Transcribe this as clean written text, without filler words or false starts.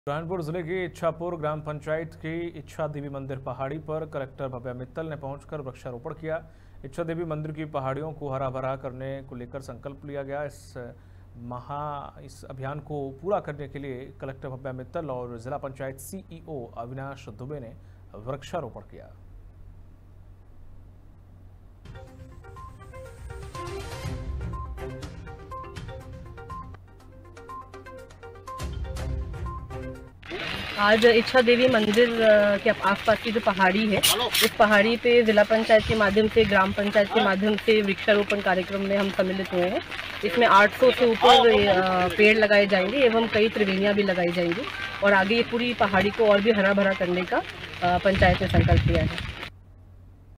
बुरहानपुर जिले की इच्छापुर ग्राम पंचायत की इच्छा देवी मंदिर पहाड़ी पर कलेक्टर भव्या मित्तल ने पहुंचकर वृक्षारोपण किया। इच्छा देवी मंदिर की पहाड़ियों को हरा भरा करने को लेकर संकल्प लिया गया। इस अभियान को पूरा करने के लिए कलेक्टर भव्या मित्तल और जिला पंचायत सीईओ अविनाश दुबे ने वृक्षारोपण किया। आज इच्छा देवी मंदिर के आसपास की जो पहाड़ी है, उस पहाड़ी पे जिला पंचायत के माध्यम से, ग्राम पंचायत के माध्यम से वृक्षारोपण कार्यक्रम में हम सम्मिलित हुए हैं। इसमें 800 से ऊपर पेड़ लगाए जाएंगे एवं कई त्रिवेणियां भी लगाई जाएंगी और आगे ये पूरी पहाड़ी को और भी हरा भरा करने का पंचायत ने संकल्प लिया है।